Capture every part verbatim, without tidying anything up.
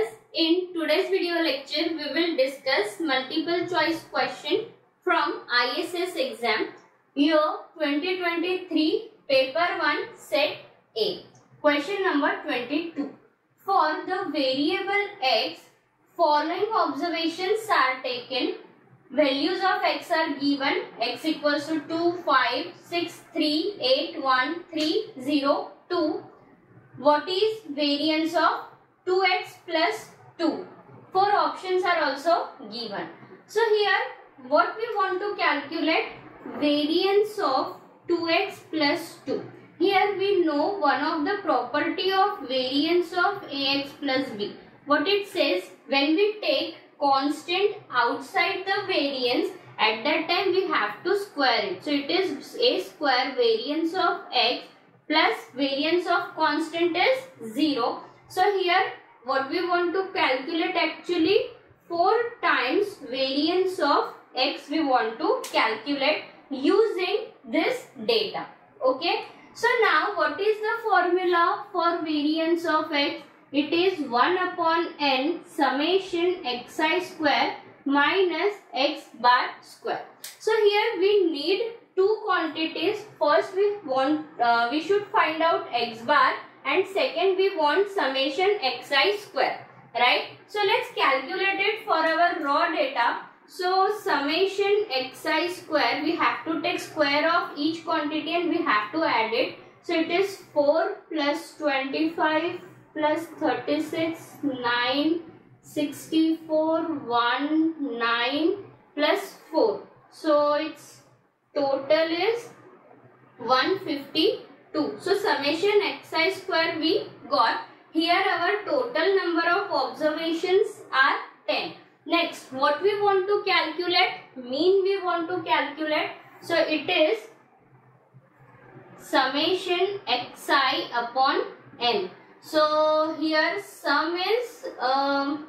students, in today's video lecture we will discuss multiple choice question from I S S exam year twenty twenty-three paper one set A. Question number twenty-two. For the variable x, following observations are taken. Values of x are given. X equals to two, five, six, three, eight, one, three, zero, two. What is variance of two x plus two? Four options are also given. So here what we want to calculate, variance of two x plus two. Here we know one of the property of variance of ax plus b. What it says, when we take constant outside the variance, at that time we have to square it. So it is a square variance of x plus variance of constant is zero. So here what we want to calculate, actually four times variance of x we want to calculate using this data. Okay. So now what is the formula for variance of x? It is one upon n summation xi square minus x bar square. So here we need two quantities. First we want uh, we should find out x bar, and second we want summation xi square, right? So let's calculate it for our raw data. So summation xi square, we have to take square of each quantity and we have to add it. So it is four plus twenty-five plus thirty-six, nine, sixty-four, one, nine plus four. So its total is one hundred fifty-two. So summation xi square we got. Here our total number of observations are ten. Next, what we want to calculate? Mean we want to calculate. So it is summation xi upon n. So here sum is um,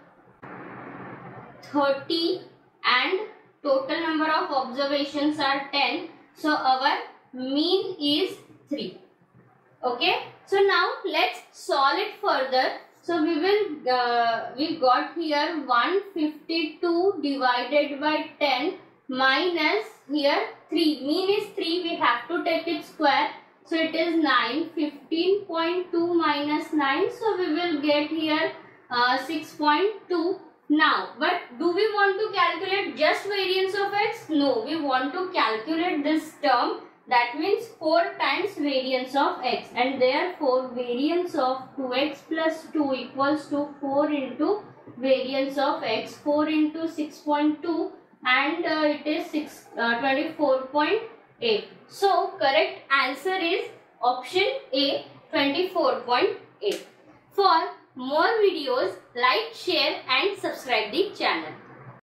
thirty and total number of observations are ten. So our mean is three. Okay. So now let's solve it further. So we will uh, we got here one hundred fifty-two divided by ten minus here three. Mean is three. We have to take it square. So it is nine. fifteen point two minus nine. So we will get here uh, six point two. Now, but do we want to calculate just variance of x? No, we want to calculate this term. That means four times variance of x, and therefore variance of two x plus two equals to four into variance of x. four into six point two, and uh, it is six, uh, twenty-four point eight. So correct answer is option A, twenty-four point eight. For more videos, like, share and subscribe the channel.